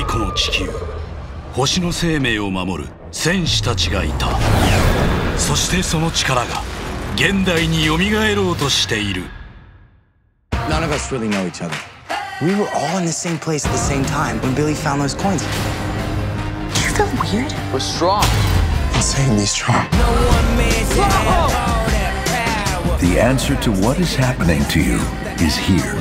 太古の地球、星の生命を守る戦士たちがいた。そしてその力が現代によみがえろうとしている。 None of us really know each other. We were all in the same place at the same time when Billy found those coins. Do you feel weird? We're strong. Insanely strong. The answer to what is happening to you is here.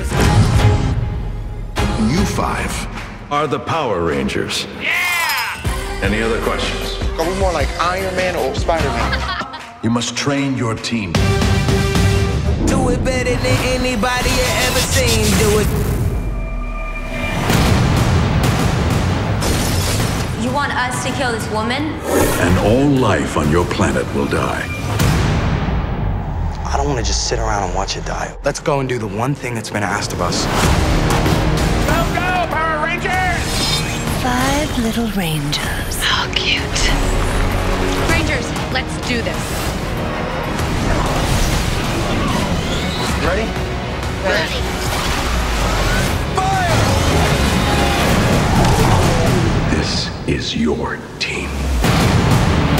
You five are the Power Rangers. Yeah! Any other questions? Are we more like Iron Man or Spider-Man? You must train your team. Do it better than anybody you ever seen. Do it. You want us to kill this woman? And all life on your planet will die. I don't want to just sit around and watch it die. Let's go and do the one thing that's been asked of us. Go, Power Rangers! 5 little rangers. How cute. Rangers, let's do this. Ready? Ready. Fire! This is your team.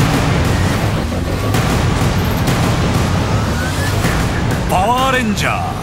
Power Ranger